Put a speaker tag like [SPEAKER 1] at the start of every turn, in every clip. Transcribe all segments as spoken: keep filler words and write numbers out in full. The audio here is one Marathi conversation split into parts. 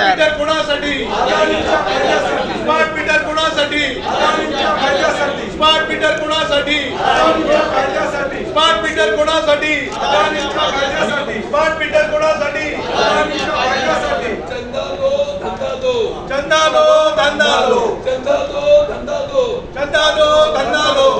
[SPEAKER 1] मीटर कोणासाठी? स्मार्ट मीटर कोणासाठी? स्मार्ट मीटर कोणासाठी? स्मार्ट मीटर कोणासाठी? स्मार्ट मीटर कोणासाठी?
[SPEAKER 2] चंदा दो धंदा दो,
[SPEAKER 1] चंदा दो धंदा दो,
[SPEAKER 2] चंदा दो धंदा दो,
[SPEAKER 1] चंदा दो धंदा दो।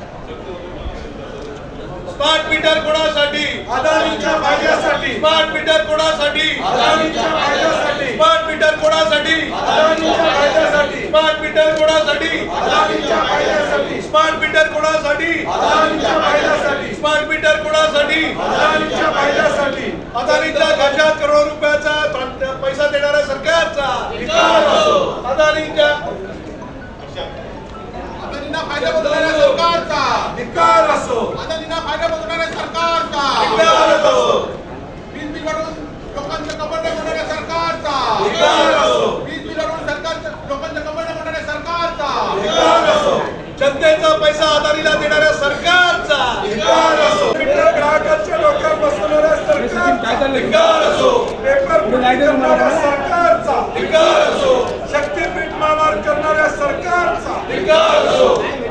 [SPEAKER 1] स्मार्ट मीटर कोणासाठी?
[SPEAKER 3] अदानीच्या फायद्यासाठी।
[SPEAKER 1] स्मार्ट मीटर कोणासाठी?
[SPEAKER 3] अदानीच्या फायद्यासाठी।
[SPEAKER 1] स्मार्ट मीटर कोणासाठी?
[SPEAKER 3] अदानीच्या फायद्यासाठी।
[SPEAKER 1] स्मार्ट मीटर कोणासाठी?
[SPEAKER 3] अदानीच्या फायद्यासाठी।
[SPEAKER 1] स्मार्ट मीटर कोणासाठी?
[SPEAKER 3] अदानीच्या फायद्यासाठी।
[SPEAKER 1] स्मार्ट मीटर कोणासाठी?
[SPEAKER 3] अदानीच्या फायद्यासाठी।
[SPEAKER 1] अदानीच्या खर्चात करोड रुपयाचा पैसा देणाऱ्या सरकारचा अदानीच्या
[SPEAKER 4] अदानींना फायदा बघणाऱ्या सरकारचा
[SPEAKER 3] धिक्कार असो।
[SPEAKER 4] अदानींना फायदा बघणाऱ्या सरकारचा
[SPEAKER 1] धिक्कार असो।
[SPEAKER 4] वीज बिलावरून लोकांचं कबड्डा करणाऱ्या सरकारचा
[SPEAKER 1] धिक्कार असो।
[SPEAKER 4] वीज बिलावरून सरकारचं लोकांचं कबड्डा करणाऱ्या सरकारचा
[SPEAKER 1] धिक्कार असो। जनतेचा पैसा अदानीला देणाऱ्या सरकारचा
[SPEAKER 3] धिक्कार असो। मीटर ग्राहकांच्या डोक्यावर बसवणाऱ्या सरकारचा
[SPEAKER 1] धिक्कार असो।
[SPEAKER 3] पेपर फुटी करणाऱ्या सरकारचा
[SPEAKER 1] धिक्कार असो।
[SPEAKER 3] शक्तीपीठ मामार करणाऱ्या सरकारचा
[SPEAKER 1] धिक्कार असो।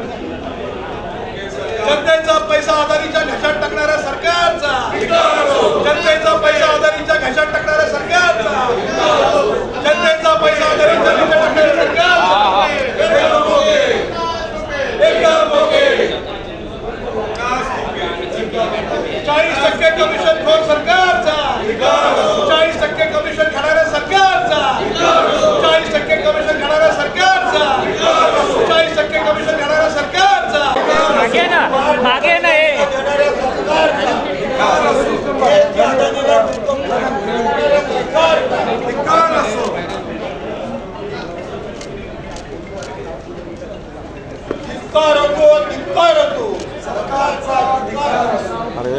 [SPEAKER 1] जनतेचा पैसा अदानीच्या घशात टाकणाऱ्या सरकारचा धिक्कार असो। जनतेचा पैसा अदानीच्या घशात टाकणाऱ्या सरकारचा जनतेचा पैसा अदानीच्या घशात टाकणाऱ्या सरकारचा चाळीस टक्के कमिशन खोर सरकारचा चाळीस टक्के कमिशन खाणाऱ्या सरकारचा चाळीस टक्के कमिशन खाणाऱ्या सरकारचा चाळीस टक्के कमिशन खाणाऱ्या सरकारचा
[SPEAKER 5] मागे ना मागे ना हे
[SPEAKER 3] धिक्कार असो।
[SPEAKER 1] धिक्कार असो। धिक्कार असो।
[SPEAKER 3] सरकारचा धिक्कार असो।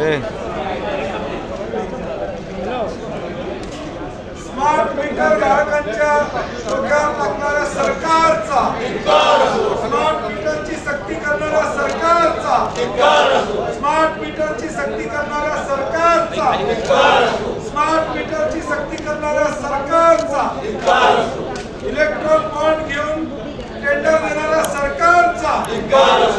[SPEAKER 3] स्मार्ट मीटर ग्राहकांच्या डोक्यावर टाकणाऱ्या सरकारचा स्मार्ट मीटरची सक्ती करणाऱ्या सरकारचा स्मार्ट मीटरची सक्ती करणाऱ्या सरकारचा स्मार्ट मीटरची सक्ती करणाऱ्या सरकारचा इलेक्ट्रॉन बॉन्ड घेऊन टेंडर देणाऱ्या सरकारचा